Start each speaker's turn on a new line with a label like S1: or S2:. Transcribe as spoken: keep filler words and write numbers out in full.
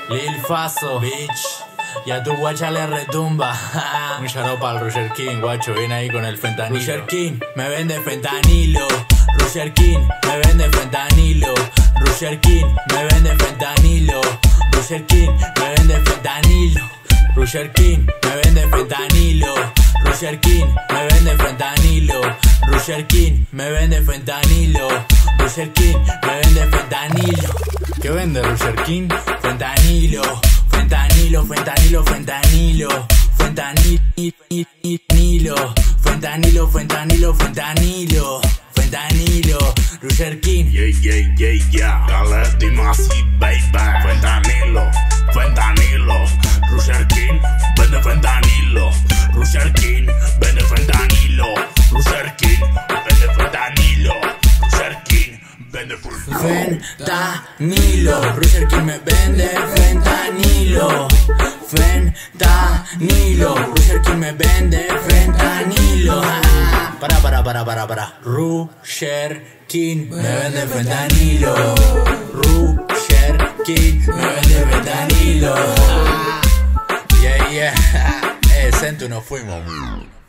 S1: Lil Faso, bitch. Y a tu guacha le retumba. Un shout para el Roger King, guacho, viene ahí con el fentanilo. Roger King me vende fentanilo. Roger King me vende fentanilo. Roger King me vende fentanilo. Roger King me vende fentanilo. Roger King me vende fentanilo. Roger King me vende fentanilo. Roger King me vende fentanilo. Roger King me vende fentanilo. ¿Qué vende Roger King? Fentanilo. Fentanilo, fentanilo, fentanilo. Fentanilo. Fentanilo, fentanilo, fentanilo. Fentanilo. Roger King.
S2: Yeah, yeah, yeah, yeah. Khaled Dimasi, baby. Fentanilo, fentanilo. Roger King vende fentanilo. Roger King vende fentanilo. Roger King vende fentanilo. Roger King vende
S1: fentanilo. Roger King me vende fentanilo. Fentanilo. Roger King me vende fentanilo. Ah, para, para, para, para, para. Roger King me vende fentanilo. Roger King me vende fentanilo. Ah, yeah, yeah. Eh, Centu nos fuimos.